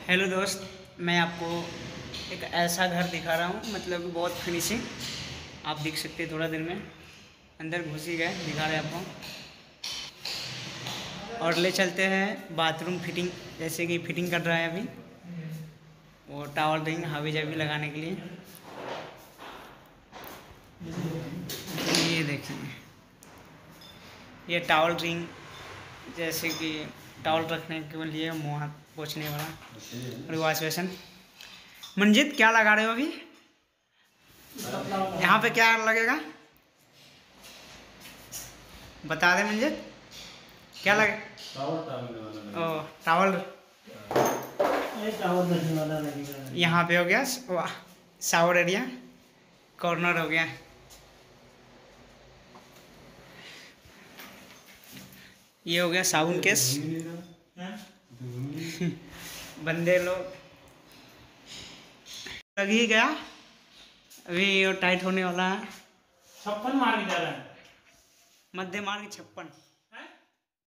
Hello दोस्त, मैं आपको एक ऐसा घर दिखा रहा हूँ, मतलब बहुत फिनिशिंग। आप देख सकते हैं, थोड़ा देर में अंदर घुस ही गए, दिखा रहे हैं आपको। और ले चलते हैं बाथरूम फिटिंग, जैसे कि फिटिंग कर रहा है अभी वो टावल रिंग हावी जावी लगाने के लिए। ये देखिए, ये टावल रिंग, जैसे कि टावल रखने के लिए, मुँह हाथ पोंछने वाला, और वॉश बेसन। मंजीत, क्या लगा रहे हो अभी? यहाँ पे क्या लगेगा, बता दे मंजीत, क्या लगे? ओ, टावल रखने वाला लगेगा। यहाँ पे हो गया शावर एरिया, कॉर्नर हो गया। ये हो गया साबुन केस। बंदे लोग लग ही गया, अभी ये टाइट होने वाला है। 56 मार के जा रहा है, मध्य मार्ग 56।